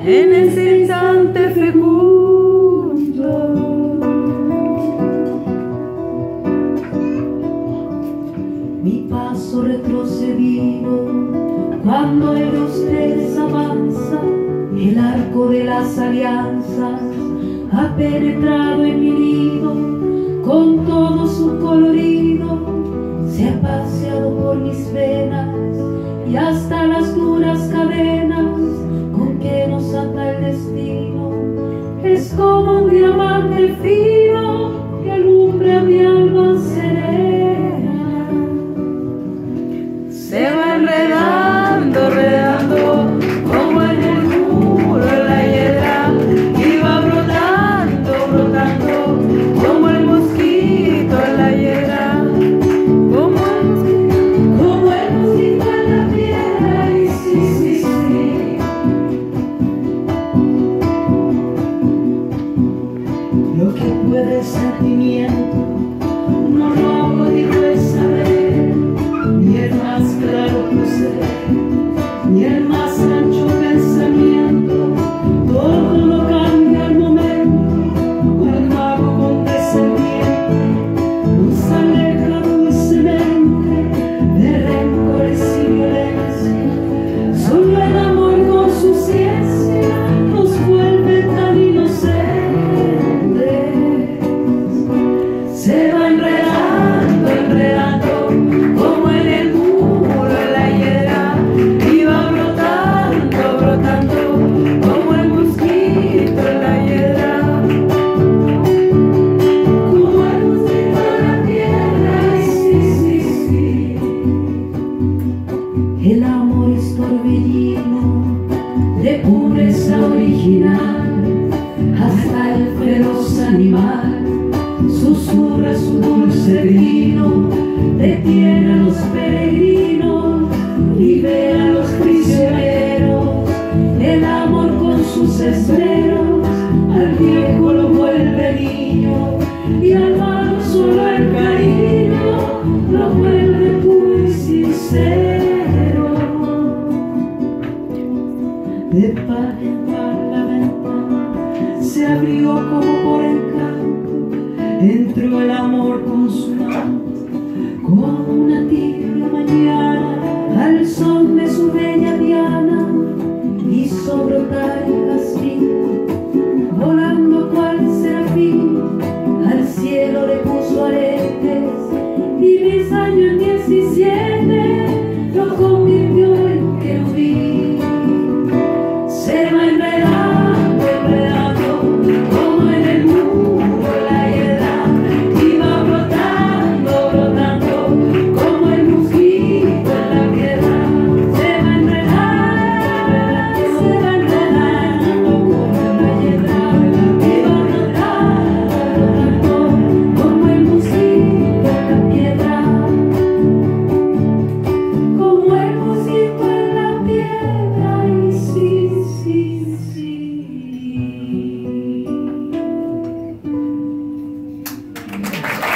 en ese instante fecundo. Mi paso retrocedido, cuando el de ustedes avanza, el arco de las alianzas ha penetrado en mi nido, con todo su colorido, se ha paseado por mis venas y hasta las duras cadenas con que nos ata el destino. Es como un diamante fino que alumbra mi alma serena. Se va enredando, enredando, como en el muro en la hiedra, y va brotando, brotando, como el mosquito en la hiedra, como el mosquito en la piedra, y sí, sí, sí. Lo que puede sentimiento no lo podido saber, ni el más claro proceder, ni el más ancho pensamiento. Todo lo cambia al momento, cual mago condescendiente nos aleja dulcemente de rencores y violencia. Solo el amor con su ciencia nos vuelve tan inocentes. Se va enredando, enredando, como en el muro en la hiedra, y va brotando, brotando, como el mosquito en la hiedra, como el mosquito en la tierra, y sí, sí, sí. El amor es torbellino de pureza original, hasta el feroz animal susurra su dulce vino, detiene a los peregrinos, libera a los prisioneros. El amor con sus esmeros al viejo lo vuelve niño, y al malo solo el cariño lo vuelve puro y sincero. De par en par la ventana se abrió como por encanto, entró el amor con su manto, como una tibia mañana.